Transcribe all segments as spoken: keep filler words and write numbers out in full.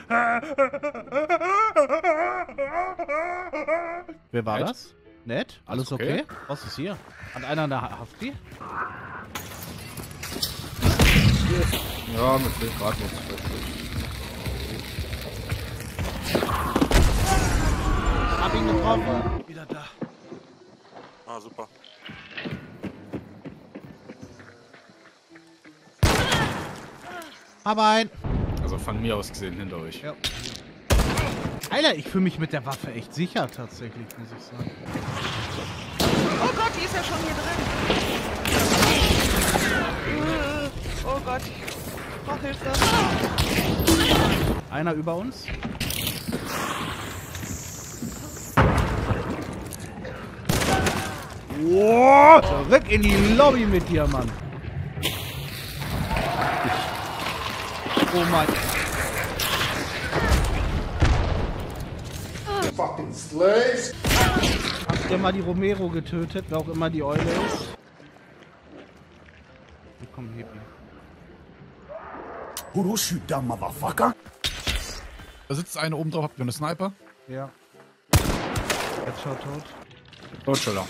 Wer war Nett? das? Nett? Alles okay? okay? Was ist hier? Hat einer eine Hafti? Ja, mit viel gerade nichts. Hab ihn getroffen. Wieder da. Ah, super. Hab ein. Also von mir aus gesehen hinter euch. Ja. Alter, ich fühle mich mit der Waffe echt sicher tatsächlich, muss ich sagen. Oh Gott, die ist ja schon hier drin. Oh Gott. Oh, Hilfe. Einer über uns. Wow, zurück in die Lobby mit dir, Mann. Oh Mann. Fucking slaves! Habt ihr mal die Romero getötet, wer auch immer die Eule ist? Hier kommt Hepi. Who do shoot down, motherfucker? Da sitzt einer oben drauf, habt ihr eine Sniper? Ja. Jetzt schaut tot. Totschiller.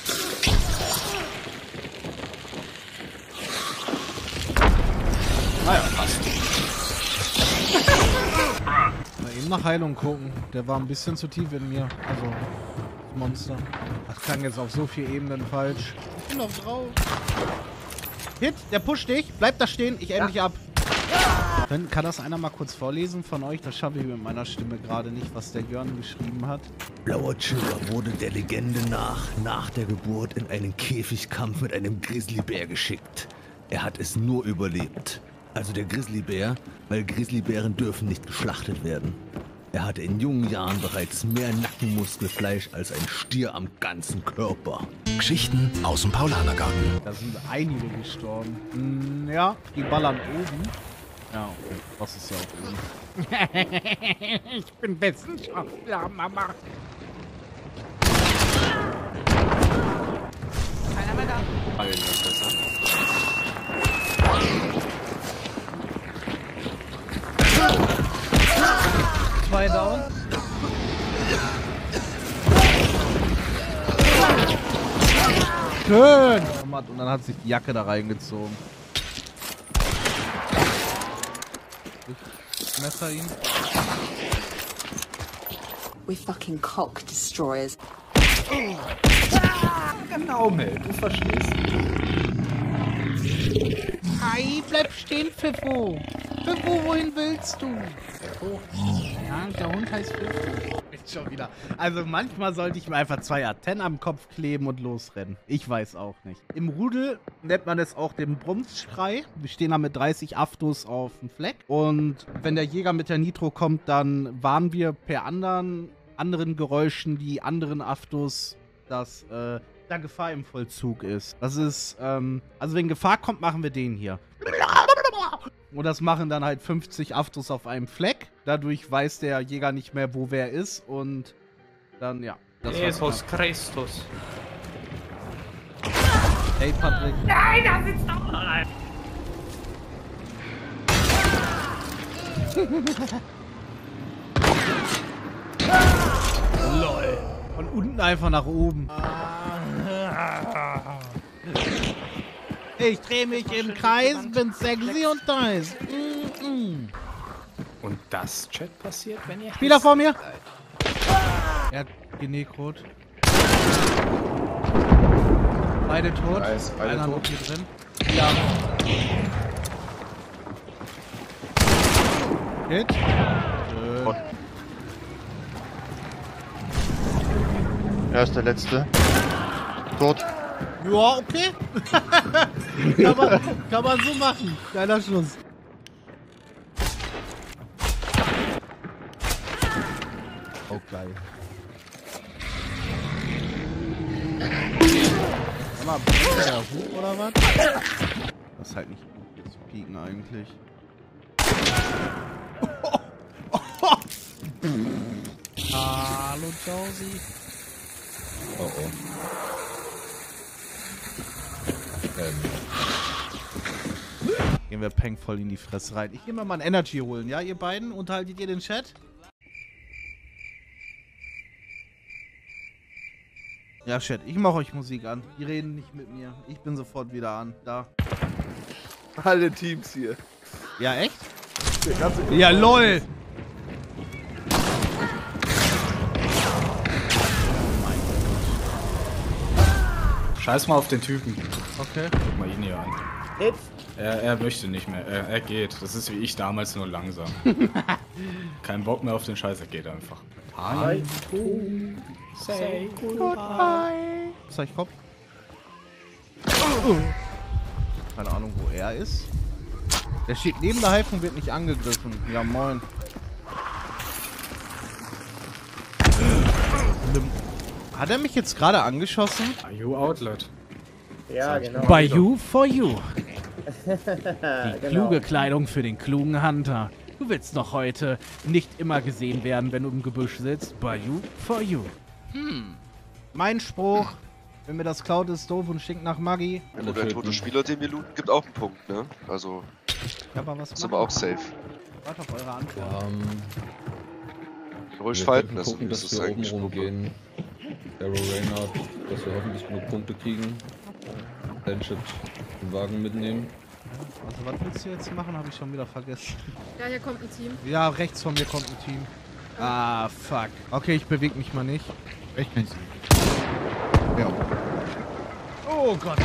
Naja, passt. Mal eben nach Heilung gucken. Der war ein bisschen zu tief in mir. Also, das Monster. Das klang jetzt auf so vielen Ebenen falsch. Ich bin noch drauf. Hit, der pusht dich. Bleib da stehen, ich end dich ab. Wenn, kann das einer mal kurz vorlesen von euch? Das schaffe ich mit meiner Stimme gerade nicht, was der Jörn geschrieben hat. Blauer Chiller wurde der Legende nach, nach der Geburt in einen Käfigkampf mit einem Grizzlybär geschickt. Er hat es nur überlebt. Also der Grizzlybär, weil Grizzlybären dürfen nicht geschlachtet werden. Er hatte in jungen Jahren bereits mehr Nackenmuskelfleisch als ein Stier am ganzen Körper. Geschichten aus dem Paulanergarten. Da sind einige gestorben. Hm, ja, die ballern oben. Ja, okay. Das ist ja auch oben. Ich bin Wissenschaftler, Mama. Keiner mehr da. Zwei down. Schön. Und dann hat sich die Jacke da reingezogen. Ich messer ihn. We fucking cock destroyers. Genau, Mel, du verstehst. Hi, bleib stehen, Pfeffo. Pfeffo, wohin willst du? Pfeffo? Ja, der Hund heißt Pfeffo. Jetzt schon wieder. Also manchmal sollte ich mir einfach zwei Antennen am Kopf kleben und losrennen. Ich weiß auch nicht. Im Rudel nennt man es auch den Brumsschrei. Wir stehen da mit dreißig Aftos auf dem Fleck. Und wenn der Jäger mit der Nitro kommt, dann warnen wir per anderen, anderen Geräuschen die anderen Aftos, dass äh, da Gefahr im Vollzug ist. Das ist, ähm, also wenn Gefahr kommt, machen wir den hier. Und das machen dann halt fünfzig Aftos auf einem Fleck. Dadurch weiß der Jäger nicht mehr, wo wer ist. Und dann, ja. Das Jesus Christus. Hey, Patrick. Nein, da sitzt noch ein. Lol. Von unten einfach nach oben. Ich drehe mich im Kreis, bin sexy und nice. Mm -mm. Und das, Chat, passiert, wenn ihr... Spieler vor mir. Er hat genekrot. Beide tot. Nice, beide Einer tot. noch hier drin. Ja. Hit. Schön. Er ist der Letzte. Tot. Ja, okay. kann, man, kann man so machen. Kleiner Schuss. Oh, geil. Sag mal, brennt der hoch oder was? Das ist halt nicht gut zu pieken eigentlich. Hallo, Josie. Oh oh. Ähm. Gehen wir Peng voll in die Fresse rein. Ich gehe mal mal ein Energy holen, ja, ihr beiden? Unterhaltet ihr den Chat? Ja, Chat, ich mache euch Musik an. Die reden nicht mit mir. Ich bin sofort wieder an. Da. Alle Teams hier. Ja, echt? Der ganze Ja, lol! Scheiß mal auf den Typen. Okay. Guck mal ihn hier an. Jetzt. Er, er möchte nicht mehr. Er, er geht. Das ist wie ich damals, nur langsam. Kein Bock mehr auf den Scheiß, er geht einfach. Hi. Say Goodbye. Zeig Kopf. Keine Ahnung, wo er ist. Der steht neben der Hype und wird nicht angegriffen. Ja, moin. Hat er mich jetzt gerade angeschossen? Are you Outlet? Ja, genau. By you for you. Die Genau. kluge Kleidung für den klugen Hunter. Du willst noch heute nicht immer gesehen werden, wenn du im Gebüsch sitzt. By you for you. Hm. Mein Spruch. Wenn mir das klaut, ist doof und stinkt nach Maggi. Wenn der tote Spieler, den wir looten, gibt auch einen Punkt, ne? Also, Ja, aber was ist aber auch safe. Warte auf eure Antwort. Ähm, Ruhig wir fighten könnten lassen, gucken, das dass ist wir oben eigentlich rumgehen. Arrow Reinhardt, dass wir hoffentlich genug Punkte kriegen. Blanchett den Wagen mitnehmen. Also was willst du jetzt machen, habe ich schon wieder vergessen. Ja, hier kommt ein Team. Ja, rechts von mir kommt ein Team. Ah, fuck. Okay, ich bewege mich mal nicht. Echt nicht. Ja. Oh Gott.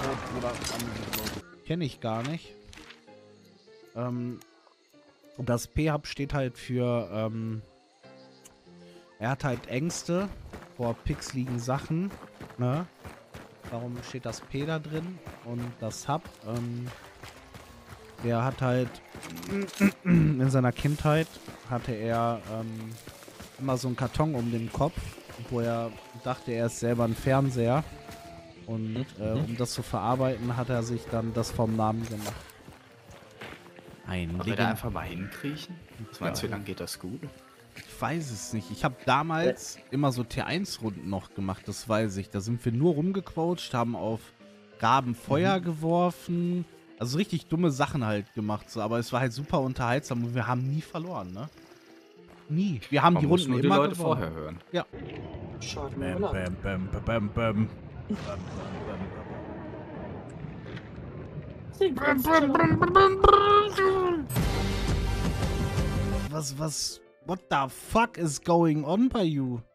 Kenne ich gar nicht. Ähm, das P-Hub steht halt für, ähm, er hat halt Ängste vor pixeligen Sachen, ne? Darum steht das P da drin. Und das Hub, ähm, der hat halt in seiner Kindheit hatte er ähm, immer so einen Karton um den Kopf, wo er dachte, er ist selber ein Fernseher. Und äh, um das zu verarbeiten, hat er sich dann das vom Namen gemacht. Ein Wollen wir da einfach mal hinkriechen? Was meinst du, wie lange geht das gut? Ich weiß es nicht. Ich habe damals äh. immer so T eins Runden noch gemacht, das weiß ich. Da sind wir nur rumgequatscht, haben auf Raben Feuer mhm. geworfen. Also richtig dumme Sachen halt gemacht. So. Aber es war halt super unterhaltsam und wir haben nie verloren, ne? Nie. Wir haben Man die muss Runden nur die immer Leute gewonnen. vorher hören. Ja. Schade, Bam, bam, bam, bam, bam. Was, was, what the fuck is going on by you?